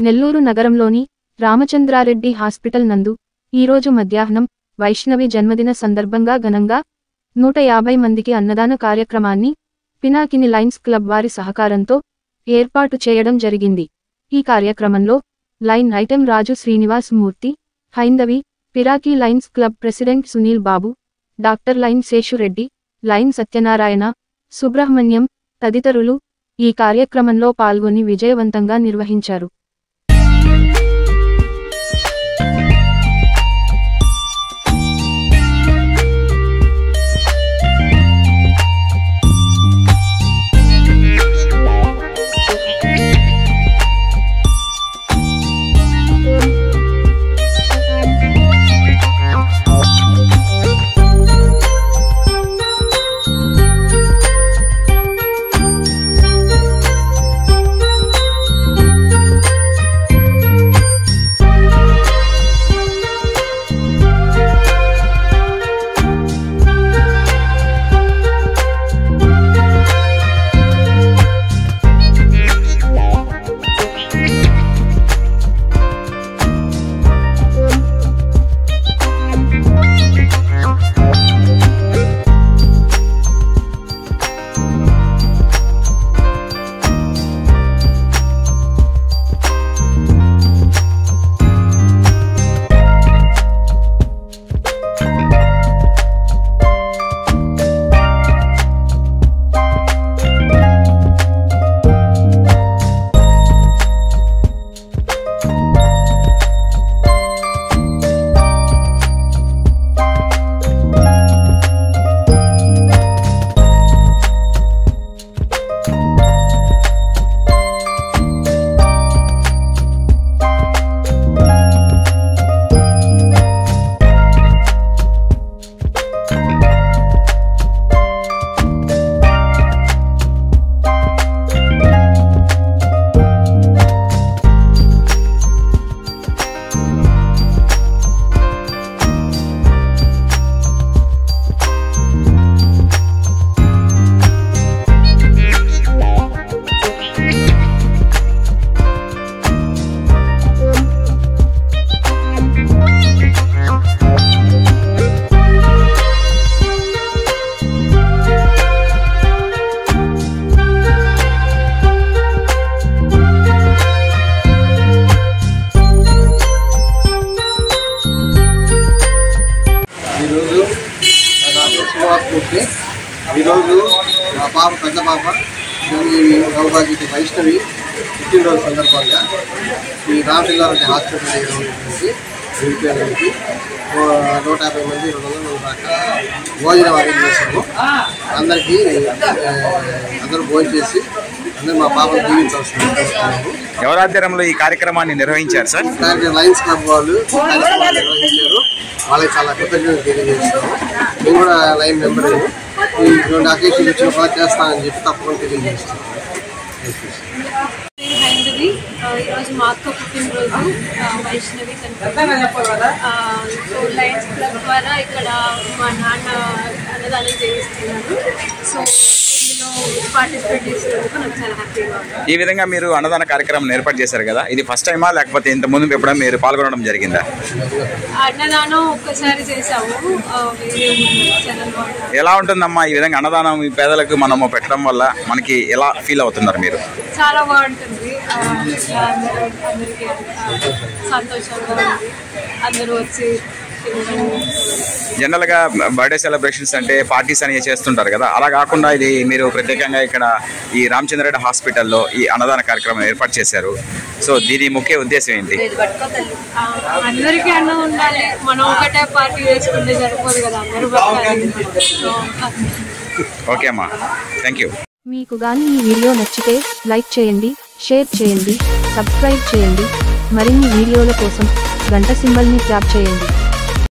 నెల్లూరు నగరంలోని రామచంద్రారెడ్డి హాస్పిటల్ నందు ఈరోజు మధ్యాహ్నం వైష్ణవి జన్మదిన సందర్భంగా ఘనంగా 150 మందికి అన్నదాన కార్యక్రమాన్ని పినాకిని లయన్స్ క్లబ్ వారి సహకారంతో ఏర్పాటు చేయడం జరిగింది. ఈ కార్యక్రమంలో లైన్ ఐటెం రాజు శ్రీనివాస్ మూర్తి, హైందవి, పిరాకి Lions club president Sunil Babu, doctor Lion Seshureddy, Lion Satyanarayana, Subrahmanyam తదితరులు ఈ కార్యక్రమంలో పాల్గొని విజయవంతంగా నిర్వహించారు. ఈరోజు మా పాప పెద్ద పాప సౌభాగ్యవతి వైష్ణవి పుట్టినరోజు సందర్భంగా ఈ రామచంద్రారెడ్డి హాస్పిటల్ నుంచి 150 మంది 200 దాకా భోజనం అరేంజ్ చేశాము. అందరికీ అందరూ భోజనం చేసి అందరూ మా పాపను దీవించాల్సింది. ఎవరి ఆధ్వర్యంలో ఈ కార్యక్రమాన్ని నిర్వహించారు సార్? లయన్స్ క్లబ్ వాళ్ళు నిర్వహించారు. వాళ్ళకి చాలా కృతజ్ఞతలు తెలియజేస్తాము. మేము కూడా లైన్ మెంబర్ ఈ 2 అకేషన్ వచ్చిన చేస్తానని చెప్పి తప్పకుండా తెలియజేస్తాము. హైందవి, ఈరోజు మా అక్క పుట్టినరోజు వైష్ణవి లయన్స్ క్లబ్ ద్వారా ఇక్కడ మా నాన్న అన్నదానం చేయిస్తున్నారు. సో ఇందులో పార్టిసిపేట్ చేసినందుకు నాకు చాలా హ్యాపీగా ఉంది. ఈ విధంగా మీరు అన్నదాన కార్యక్రమం ఏర్పాటు చేశారు కదా, ఇది ఫస్ట్ టైమా లేకపోతే ఇంత ముందు ఎప్పుడైనా మీరు పాల్గొనడం జరిగిందా? అన్నదానం ఒక్కసారి చేసాము ఛానల్ ద్వారా. ఎలా ఉంటుందమ్మా ఈ విధంగా అన్నదానం ఈ పేదలకు మనము పెట్టడం వల్ల మనకి ఎలా ఫీల్ అవుతున్నారు మీరు? చాలా బాగుంటుంది. అందరికీ సంతోషంగా ఉంది. అందరూ వచ్చి జనరల్గా బర్త్డే సెలబ్రేషన్స్ అంటే పార్టీస్ అని చేస్తుంటారు కదా, అలా కాకుండా ఇది మీరు ప్రత్యేకంగా ఇక్కడ ఈ రామచంద్రారెడ్డి హాస్పిటల్లో ఈ అన్నదాన కార్యక్రమం ఏర్పాటు చేశారు. సో దీని ముఖ్య ఉద్దేశం ఏంటి? అందరికీ అన్నం ఉండాలి. మనం ఒకటే పార్టీ చేసుకుంటే సరిపోదు కదా, అందరూ. ఓకే అమ్మా, థ్యాంక్ యూ. మీకు గాని ఈ వీడియో నచ్చితే లైక్ చేయండి, షేర్ చేయండి, సబ్స్క్రైబ్ చేయండి. మరిన్ని వీడియోల కోసం గంట సింబల్ని ట్యాప్ చేయండి.